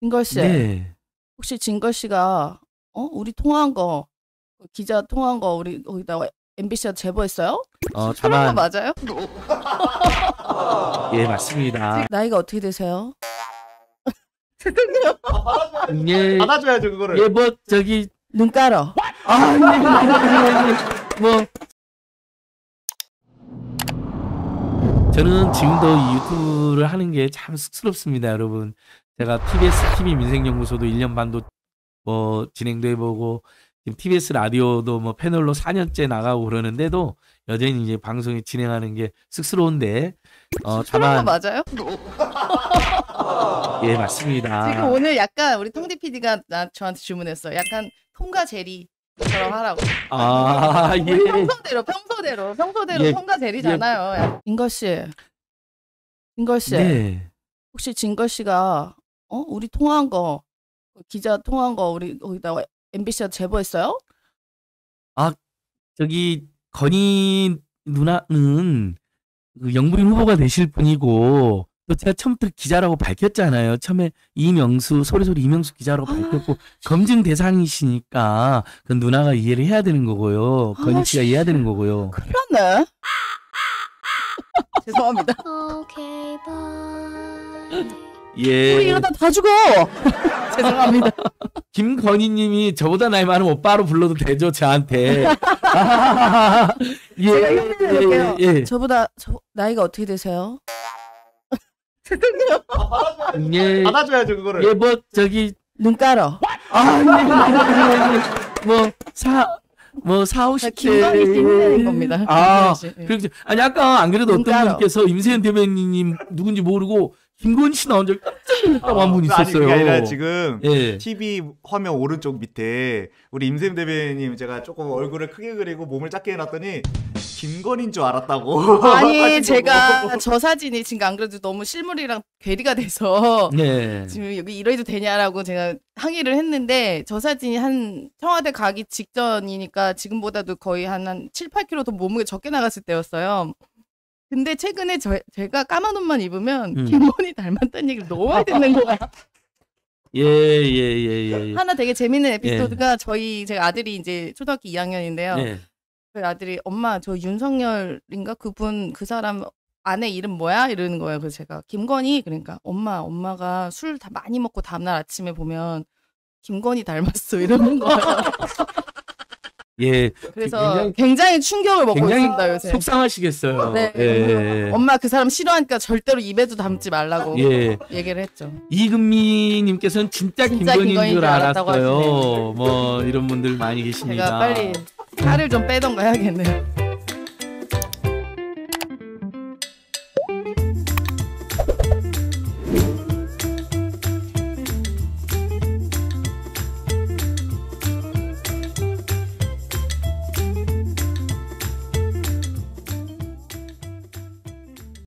진걸 씨, 네. 혹시 진걸 씨가 우리 통화한 거 기자 통화한 거 우리 거기다가 MBC가 제보했어요? 그런 거 다만 맞아요? 예, 맞습니다. 나이가 어떻게 되세요? 예, 받아줘야죠 그거를. 예, 뭐 저기 눈 깔어. 뭐 저는 지금도 이 유튜브를 하는 게 참 쑥스럽습니다, 여러분. 제가 TBS TV 민생연구소도 1년 반도 뭐 진행도 해보고 지금 TBS 라디오도 뭐 패널로 4년째 나가고 그러는데도 여전히 이제 방송에 진행하는 게 쑥스러운데 그런 거 다만 맞아요? 예, 맞습니다. 지금 오늘 약간 우리 텅디 PD가 저한테 주문했어요. 약간 통과 제리처럼 하라고. 아, 예. 평소대로 예. 통과 제리잖아요. 진걸 씨, 네. 혹시 진걸 씨가 우리 통화한 거 기자 통화한 거 우리 거기다가 MBC가 제보했어요? 저기 건희 누나는 그 영부인 후보가 되실 분이고 또 제가 처음부터 기자라고 밝혔잖아요. 처음에 소리소리 이명수 기자라고 밝혔고 검증 대상이시니까 그 누나가 이해를 해야 되는 거고요. 건희 씨가 이해해야 되는 거고요. 큰일 났네. 죄송합니다. 예. 우리 이러다 다 죽어. 죄송합니다. 김건희님이 저보다 나이 많은 오빠로 불러도 되죠, 저한테. 제가 흉내낼게요. 예. 저보다 나이가 어떻게 되세요? 예. 받아줘야죠 그거를. 예, 뭐 저기 눈 깔어. 뭐 50대 김건희 씨 흉내낸 겁니다. 김건희 씨. 예. 그렇죠. 아니 아까 안 그래도 어떤 눈가로. 분께서 임세현 대변인님 누군지 모르고 김건희 씨 나온 적 깜짝 놀랐다고 한 분 아니 있었어요. 그게 아니라 지금 예. TV 화면 오른쪽 밑에 우리 임세임 대변인님 제가 조금 얼굴을 크게 그리고 몸을 작게 해놨더니 김건희인 줄 알았다고. 아니 하신 제가 거고. 저 사진이 지금 안 그래도 너무 실물이랑 괴리가 돼서 네. 지금 여기 이래도 되냐라고 제가 항의를 했는데 저 사진이 한 청와대 가기 직전이니까 지금보다도 거의 한 7, 8kg 더 몸무게 적게 나갔을 때였어요. 근데 최근에 제가 까만 옷만 입으면 김건희 닮았다는 얘기를 너무 많이 듣는 거야. 예. 하나 되게 재밌는 에피소드가 제가 아들이 이제 초등학교 2학년인데요. 네. 그 아들이 엄마 저 윤석열인가 그 사람 아내 이름 뭐야? 이러는 거예요. 그래서 제가 김건희 그러니까 엄마가 술 다 많이 먹고 다음날 아침에 보면 김건희 닮았어 이러는 거예요. 예. 그래서 굉장히 충격을 먹고 굉장히 있습니다 요새. 속상하시겠어요. 네. 예. 엄마 그 사람 싫어하니까 절대로 입에도 담지 말라고 예. 얘기를 했죠. 이금미님께서는 진짜 김건희인 김건희인 줄 줄 알았다고 알았어요. 하시네요. 뭐 이런 분들 많이 계십니다. 제가 빨리 살을 좀 빼던가 해야겠네요.